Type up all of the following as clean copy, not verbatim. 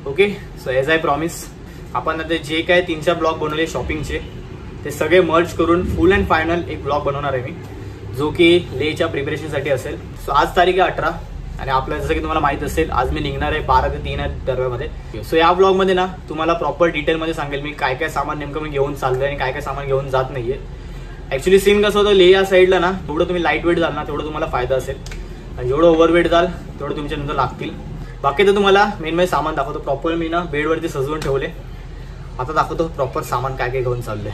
Okay, so as I promise, आपण आता जे काय 3-4 ब्लॉग बनवले शॉपिंगचे ते सगळे मर्ज करून फुल अँड फायनल एक ब्लॉग बनवणार आहे मी, जो की लेच्या प्रिपरेशनसाठी असेल. सो आज तारीख आहे 18 आणि आपलं जसं की तुम्हाला माहित असेल आज मी निघणार आहे 12 ते 3 दरम्यानमध्ये. सो या ब्लॉगमध्ये ना तुम्हाला प्रॉपर डिटेलमध्ये सांगेल मी काय काय सामान नेमकं मी घेऊन चाललोय आणि काय काय सामान घेऊन जात नाहीये. ऍक्च्युली सीन कसं होतं, ले या साईडला ना जेवढं तुम्ही लाईट वेट जाल ना तेवढं तुम्हाला फायदा असेल, आणि जेवढं ओव्हरवेट जाल तेवढं तुमच्या नंतर लागतील. बाकी तर तुम्हाला मेन म्हणजे सामान दाखवतो. प्रॉपर मी ना बेडवरती सजवून ठेवले. आता दाखवतो प्रॉपर सामान काय काय घेऊन चाललंय.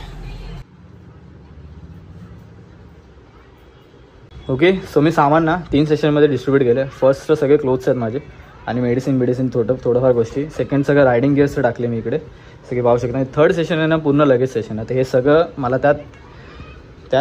ओके, सो मी सामान ना 3 सेशनमध्ये डिस्ट्रीब्यूट केलं. फर्स्ट सगळे क्लोथ्स आहेत माझे आणि मेडिसिन थोडंफार गोष्टी. सेकंड सगळं रायडिंग गिअर्स टाकले मी इकडे, सगळे पाहू शकता. थर्ड सेशन आहे ना पूर्ण लगेच सेशन आहे. तर हे सगळं मला त्यात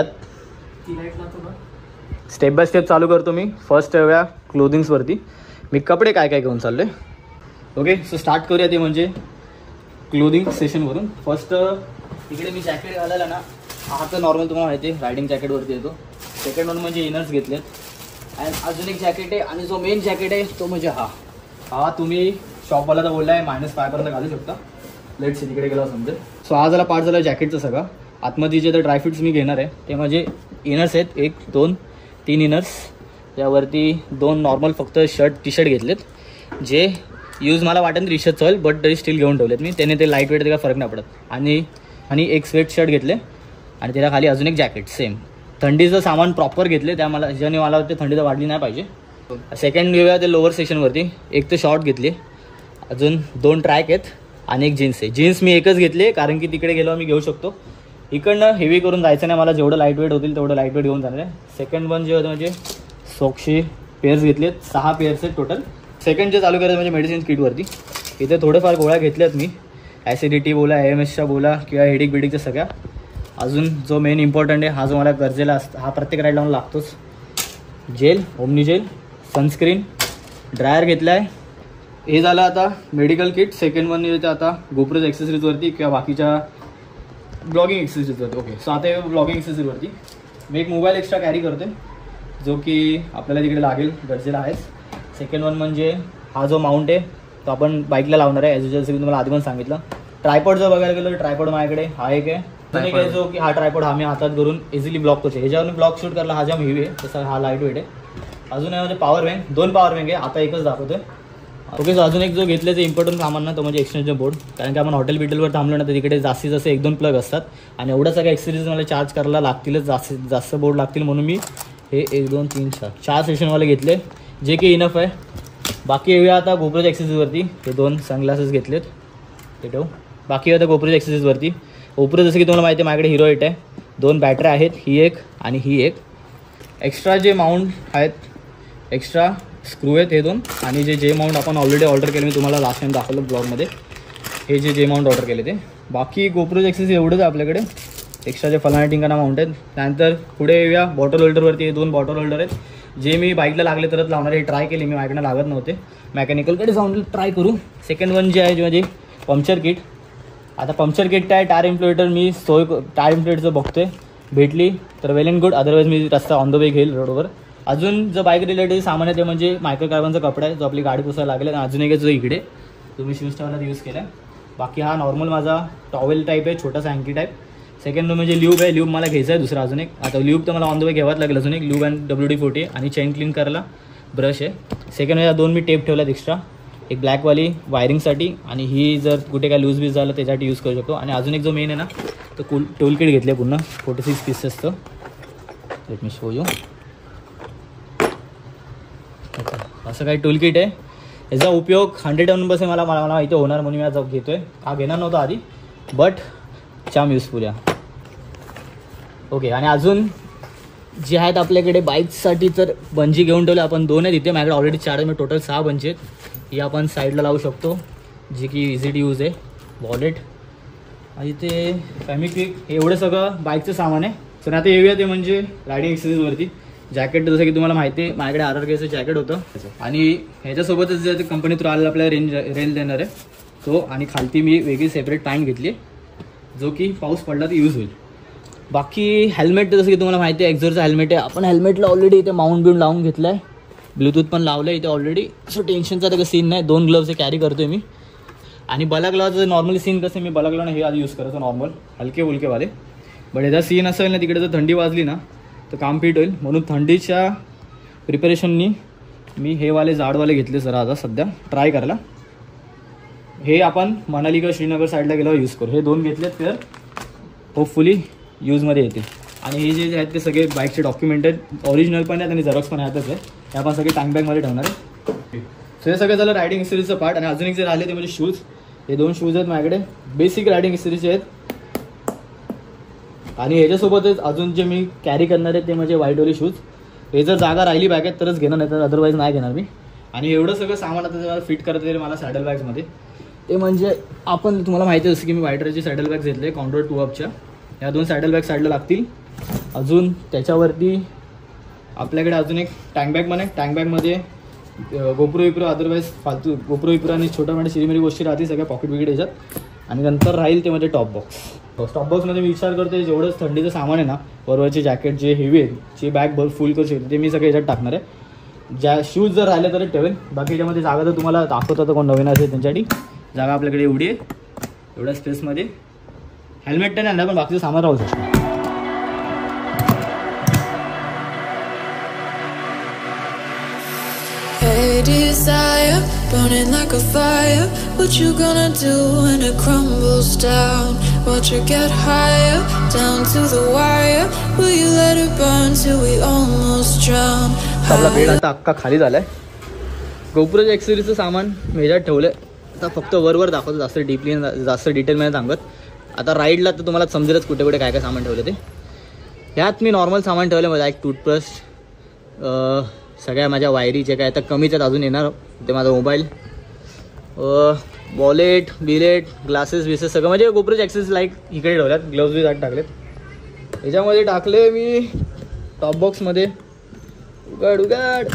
स्टेप बाय स्टेप चालू करतो मी. फर्स्ट येऊया क्लोथिंग्सवरती, मी कपडे काय काय घेऊन चालले. ओके, सो स्टार्ट करूया ते म्हणजे क्लोथिंग सेशनवरून. फर्स्ट इकडे मी जॅकेट घालायला ना हा तर नॉर्मल तुम्हाला माहिती आहे रायडिंग जॅकेटवरती येतो. सेकंड वन म्हणजे इनर्स घेतलेत. आणि अजून एक जॅकेट आहे आणि जो मेन जॅकेट आहे तो म्हणजे हा तुम्ही शॉपवाला बोलला आहे -5 घालू शकता. लेट्स तिकडे गेला समजेल. सो हा झाला पार्ट झाला जॅकेटचा सगळा. आतमध्ये जे तर ड्रायफ्रूट्स मी घेणार आहे ते म्हणजे इनर्स आहेत, 1, 2, 3 इनर्स. त्यावरती 2 नॉर्मल फक्त टी शर्ट घेतलेत, जे यूज मला वाटेल रिशत चल बट तरी स्टील घेऊन ठेवलेत मी. त्याने ते लाईट वेट ते काय फरक नाही पडत. आणि एक स्वेट शर्ट घेतले आणि त्याच्या खाली अजून एक जॅकेट सेम. थंडीचं सामान प्रॉपर घेतले, त्या मला ज्याने मला वाटते थंडी तर वाढली नाही पाहिजे. सेकंड घेऊया ते लोअर सेक्शनवरती. एक तर शॉर्ट घेतली, अजून 2 ट्रॅक आहेत आणि एक जीन्स आहे. जीन्स मी एकच घेतली कारण की तिकडे गेलो मी घेऊ शकतो. इकडनं हेवी करून जायचं नाही मला, जेवढं लाईट वेट होतील तेवढं लाईट वेट घेऊन जाणार आहे. सेकंड वन जे होतं म्हणजे सॉक्सचे पेअर्स घेतलेत, 6 पेअर्स आहेत टोटल. सेकंड जे चालू करायचं म्हणजे मेडिसिन किटवरती. इथे थोडेफार गोळ्या घेतल्यात मी, ॲसिडिटी बोला, AMSच्या बोला किंवा हेडिक बिडिकच्या सगळ्या. अजून जो मेन इम्पॉर्टंट आहे, हा जो मला गरजेला असतो, हा प्रत्येक राईडला मला लागतोच. Gel, Omni gel, sunscreen, dryer घेतला आहे. हे झालं आता मेडिकल किट. सेकंड वन येतं आता गोप्रोज ॲक्सेसरीजवरती किंवा बाकीच्या ब्लॉगिंग ॲक्सेसरीजवरती. ओके, सो आता ब्लॉगिंग ॲक्सेसरीजवरती मी एक मोबाईल एक्स्ट्रा कॅरी करते, जो की आपल्याला तिकडे लागेल, गरजेला आहेच. सेकंड वन म्हणजे हा जो माउंट आहे तो आपण बाईकला लावणार आहे. ॲज युजल मी तुम्हाला आधी पण सांगितलं. ट्रायपॉड जर बघायला गेलो तर ट्रायपॉड माझ्याकडे हा एक आहे. जो की हा ट्रायपॉड हा मी हातात करून इझिली ब्लॉक करू शकतो. ह्याच्यावर मी ब्लॉक शूट करायला हा जाम हेवी आहे, तसा हा लाईट वेट आहे. अजून यामध्ये पॉवर बँक, 2 पॉवर बँक आहे, आता एकच दाखवतोय. ओके, सो अजून एक जो घेतल्याचं इम्पॉर्टंट सामान ना तो म्हणजे एक्सटेन्शन बोर्ड. कारण की आपण हॉटेल बिटेलवर थांबलो ना तर तिकडे जास्तीत जास्त 1-2 प्लग असतात आणि एवढ्या सगळ्या एक्सरीज मला चार्ज करायला लागतीलच, जास्त बोर्ड लागतील. म्हणून मी हे 1, 2, 3, 4 सेशनवाले घेतले, जे की इनफ आहे. बाकी येऊया आता गोप्रोज ॲक्सेसरीजवरती. हे 2 सनग्लासेस घेतलेत, ते ठेवू. बाकी आता गोप्रोज ॲक्सेसरीजवरती ओप्रो, जसं की तुम्हाला माहिती आहे माझ्याकडे हिरो 8 आहे. 2 बॅटऱ्या आहेत, ही एक आणि ही एक. एक्स्ट्रा जे माउंट आहेत, एक्स्ट्रा स्क्रू आहेत हे 2. आणि जे माउंट आपण ऑलरेडी ऑर्डर केले, मी तुम्हाला लास्ट टाइम दाखवलं ब्लॉगमध्ये, हे जे माउंट ऑर्डर केले ते. बाकी गोप्रोज ॲक्सेसरी एवढंच आहे आपल्याकडे. एक्स्ट्रा जे फलाना टिंकाना माउंट आहेत. त्यानंतर पुढे येऊया बॉटल होल्डरवरती. हे 2 बॉटल होल्डर आहेत, जे मी बाईकला लागले तरच लावणार. हे ट्राय केले मी, माझ्याकडे लागत नव्हते, मेकॅनिकलकडे जाऊन ट्राय करू. सेकंड वन जे आहे म्हणजे पंक्चर किट. आता पंक्चर किट आहे, टायर इन्फ्लेटर मी टायर इन्फ्लेटरचं बघतोय, भेटली तर वेल अँड गुड, अदरवाईज मी रस्ता ऑन द वे घेईल रोडवर. अजून जो बाईक रिलेटेड सामान आहे ते म्हणजे मायक्रो कार्बनचा कपडा आहे, जो आपली गाडी पुसायला लागेल. आणि अजून एक जो इकडे तुम्ही शूज ठेवायला यूज केला आहे. बाकी हा नॉर्मल माझा टॉवेल टाईप आहे, छोटासा हँकी टाईप. सेकंड म्हणजे ल्यूब आहे, ल्यूब मला घ्यायचा आहे दुसरा अजून एक. आता ल्यूब तर मला ऑन द वे घ्यावाच लागेल अजून एक. ल्यूब अँड WD-40 आणि चेन क्लीन करायला ब्रश आहे. सेकंड या 2 मी टेप ठेवल्यात एक्स्ट्रा, एक ब्लॅकवाली वायरिंगसाठी आणि ही जर कुठे काय लूज बीज झालं त्याच्यासाठी यूज करू शकतो. आणि अजून एक जो मेन आहे ना तो टूल किट घेतले पुन्हा 46 पीसेसचं. Let me show you. असं काही टूल किट आहे. याचा उपयोग 100% मला माहिती होणार म्हणून मी आज घेतो आहे. हा घेणार नव्हता आधी, बट जाम युजफुल आहे. ओके, आणि अजून जे आहेत आपल्याकडे बाईकसाठी तर बंजी घेऊन ठेवले आपण. 2 आहेत इथे माझ्याकडे ऑलरेडी 4 आहेत, टोटल 6 बंजी आहेत. ही आपण साईडला लावू शकतो, जी की इझी टू यूज आहे. वॉलेट आणि ते फॅमिक्विक, हे एवढं सगळं बाईकचं सामान आहे. तर आता येऊया ते म्हणजे रायडिंग एक्सरसाइजवरती. जॅकेट जसं की तुम्हाला माहिती आहे माझ्याकडे RRKचं जॅकेट होतं आणि ह्याच्यासोबतच जे कंपनी थ्रू आलेला आपल्याला रेंज देणार आहे तो. आणि खालती मी वेगळी सेपरेट पॅन्ट घेतली आहे, जो की पाऊस पडला तर यूज होईल. बाकी हेल्मेट जसं की तुम्हाला माहिती आहे एक्झॉरचं हेल्मेट आहे. आपण हेल्मेटला ऑलरेडी इथे माउंट बिऊन लावून घेतलं आहे, ब्लूटूथ पण लावलं आहे इथे ऑलरेडी. सो टेन्शनचा त्याचा सीन नाही. 2 ग्लव्स कॅरी करतो आहे मी. आणि बलाक्लावाचं नॉर्मली सीन कसं मी बलाक्लावा हे आधी यूज करायचो नॉर्मल हलके फुलकेवाले. बट याचा सीन असेल ना तिकडे जर थंडी वाजली ना तर काम पीठ होईल, म्हणून थंडीच्या प्रिपरेशननी मी हे वाले जाडवाले घेतले जरा आता सध्या ट्राय करायला. हे आपण मनाली किंवा श्रीनगर साईडला गेल्यावर यूज करू. हे 2 घेतलेत तर होपफुली यूजमध्ये येतील. आणि हे जे आहेत ते सगळे बाईकचे डॉक्युमेंट आहेत, ओरिजिनल पण आहेत आणि झेरॉक्स पण आहेतच आहे. हे आपण सगळे टँक बॅगमध्ये ठेवणार आहे. सो हे सगळं झालं रायडिंग एक्सपिरियन्सचं पार्ट. आणि अजून एक जे राहिले ते म्हणजे शूज. हे 2 शूज आहेत माझ्याकडे, बेसिक रायडिंग एक्सपिरियन्सचे आहेत. आणि ह्याच्यासोबतच अजून जे मी कॅरी करणार आहे ते म्हणजे व्हाईटवाले शूज. हे जर जागा राहिली बॅगेत तरच घेणार, नाही तर अदरवाईज नाही घेणार मी. आणि एवढं सगळं सामान आता फिट करता येईल मला सॅडल बॅग्समध्ये. ते म्हणजे आपण तुम्हाला माहिती आहे जसं की मी व्हाईटरचे सॅडल बॅग्स घेतले कॉन्ट्रोर 2 अपच्या. ह्या 2 सॅडल बॅग साईडला लागतील. अजून त्याच्यावरती आपल्याकडे अजून एक टँक बॅग पण आहे. टँक बॅगमध्ये गोप्रो विप्रो अदरवाईज फालतू गोप्रो विप्रो आणि छोट्या मोठ्या शिरीमिरी गोष्टी राहतील सगळ्या पॉकेट बिकेट याच्यात. आणि नंतर राहील ते म्हणजे टॉप बॉक्स. टॉप बॉक्समध्ये मी विचार करतो जेवढंच थंडीचं सामान आहे ना, वरवरचे जॅकेट जे हेवी आहेत जे बॅग फुल करू शकते ते मी सगळे याच्यात टाकणार आहे. ज्या शूज जर राहिले तर ठेवेल. बाकी याच्यामध्ये जागा तर तुम्हाला दाखवतं कोण नवीन असेल त्यांच्यासाठी जागा आपल्याकडे एवढी आहे. एवढ्या स्पेसमध्ये हेल्मेट तर नाही पण बाकीचं सामान राहू शकतं. Hey desire, burning like a fire. What you gonna do when it crumbles down? Watch it get higher, down to the wire. Will you let it burn till we almost drown? आपला bed आता अख्खा खाली झालाय. गोप्रोच्या एक्सेसरीजचं सामान मेजात ठेवलंय. आता फक्त वरवर दाखवतो, जास्त डीपली जास्त डिटेलमध्ये सांगत. आता राईडला तर तुम्हाला समजेलच कुठे कुठे काय काय सामान ठेवलं ते. ह्यात मी नॉर्मल सामान ठेवलं. माझा एक टूथब्रश, सगळ्या माझ्या वायरी जे काय आता कमीच आहेत अजून येणार ते, माझा मोबाईल, वॉलेट बिलेट ग्लासेस विसेस सगळं म्हणजे गोप्रोचे ॲक्सेस लाईक इकडे ठेवल्यात. ग्लोव्ज बी आत टाकलेत. ह्याच्यामध्ये टाकले मी टॉप बॉक्समध्ये. उघड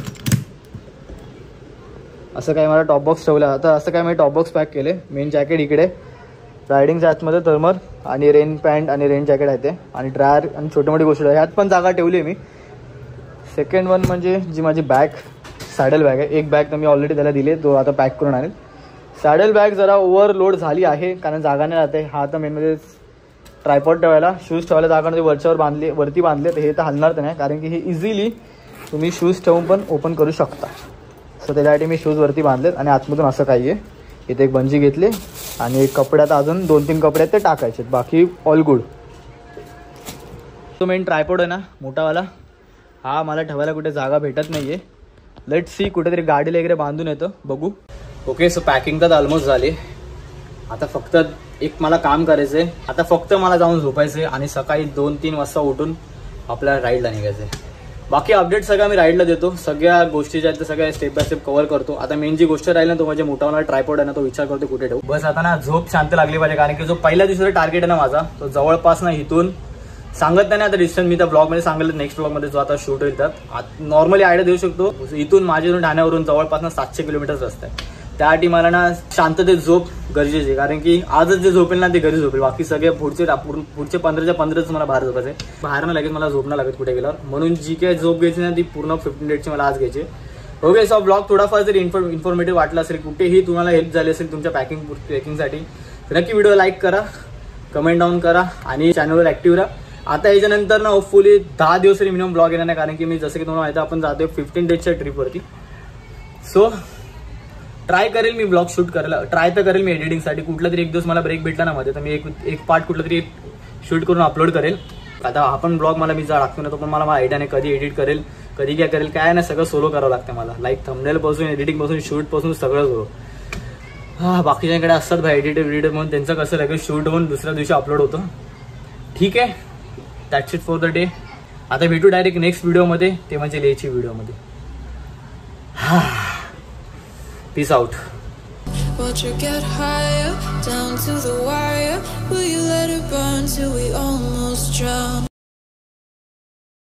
असं काय मला टॉप बॉक्स ठेवलं. आता असं काय मी टॉप बॉक्स पॅक केले. मेन जॅकेट इकडे, रायडिंगच्या आतमध्ये थर्मल आणि रेन पॅन्ट आणि रेन जॅकेट आहे ते, आणि ड्रायर आणि छोटी मोठी गोष्ट ह्यात पण जागा ठेवली आहे मी. सेकंड वन म्हणजे जी माझी बॅग सॅडल बॅग आहे. एक बॅग तर मी ऑलरेडी त्याला दिली, तो आता पॅक करून आणेल. सॅडल बॅग जरा ओव्हरलोड झाली आहे कारण जागा नाही राहते. हा तर मेनमध्ये ट्रायपॉड ठेवायला, शूज ठेवायला जागा ते वरती बांधले तर हे तर हलणार तर नाही कारण की हे इझिली तुम्ही शूज ठेवून पण ओपन करू शकता. सो त्याच्यासाठी मी शूज वरती बांधलेत. आणि आतमधून असं काही आहे. इथे एक बंजी घेतली आणि एक कपड्यात अजून 2-3 कपडे आहेत ते टाकायचे, बाकी ऑल गुड. तो मेन ट्रायपॉड आहे ना मोठावाला, हा मला ठेवायला कुठे जागा भेटत नाही आहे. लेट सी कुठेतरी गाडीला वगैरे बांधून येतं, बघू. ओके, सो पॅकिंग तर ऑलमोस्ट झाली. आता फक्त एक मला काम करायचं आहे. आता फक्त मला जाऊन झोपायचं आहे आणि सकाळी 2-3 वाजता उठून आपल्याला राईडला निघायचं आहे. बाकी अपडेट सगळं मी राईडला देतो. सगळ्या गोष्टी ज्या आहेत त्या सगळ्या स्टेप बाय स्टेप कव्हर करतो. आता मेन जी गोष्ट राहील ना तो म्हणजे मोठावाला ट्रायपॉड आहे ना, तो विचार करतो कुठे ठेवू. बस आता ना झोप शांत लागली पाहिजे कारण की जो पहिल्या दिवसाचा टार्गेट आहे ना माझा, तो जवळपास ना इथून सांगत नाही आता डिस्टन्स मी त्या ब्लॉगमध्ये सांगितलं. नेक्स्ट ब्लॉगमध्ये जो आता शूट होईल त्यात नॉर्मली आयडिया देऊ शकतो. इथून माझ्याकडून ठाण्यावरून जवळपास ना 700 किलोमीटर रस्ता आहे. त्यासाठी मला ना शांततेत झोप गरजेची आहे कारण की आजच जे झोपेल ना ते घरी झोपेल. बाकी सगळे पुढचे 15च्या 15च मला बाहेर झोपायचं आहे. बाहेर ना लगेच मला झोप ना लागत कुठे गेल्यावर. म्हणून जी काही झोप घ्यायची ना ती पूर्ण 15 डेटची मला आज घ्यायची. ओके, सो ब्लॉग थोडाफार जरी इन्फॉर्मेटिव्ह वाटला असेल, कुठेही तुम्हाला हेल्प झाली असेल तुमच्या पॅकिंगसाठी, तर नक्की व्हिडिओ लाईक करा, कमेंट डाऊन करा आणि चॅनलवर ॲक्टिव्ह राहा. आता याच्यानंतर ना होपफुली 10 दिवस तरी मिनिमम ब्लॉग येणार नाही कारण की मी जसं की तुम्हाला माहिती आहे आपण जातोय 15 डेजच्या ट्रिपवरती. सो ट्राय करेल मी ब्लॉग शूट करायला, ट्राय तर करेल मी एडिटिंगसाठी. कुठला तरी एक दिवस मला ब्रेक भेटला ना मध्ये तर मी एक पार्ट कुठला तरी शूट करून अपलोड करेल. आता हा पण ब्लॉग मला मी टाकतो ना तो पण मला आयडिया नाही कधी एडिट करेल कधी काय करेल काय नाही, सगळं सोलो करावं लागतं मला. लाईक थंबनेल पासून एडिटिंग पासून शूट पासून सगळं सोलो. बाकीच्याकडे असतात भाई एडिटर म्हणून त्यांचं कसं लगेच शूट होऊन दुसऱ्या दिवशी अपलोड होतं. ठीक आहे, that's it for the day. आता भेटू डायरेक्ट नेक्स्ट व्हिडिओमध्ये, ते म्हणजे लेची व्हिडिओमध्ये. Peace out. Watch it get higher, down to the wire. Will you let it burn till we almost drown?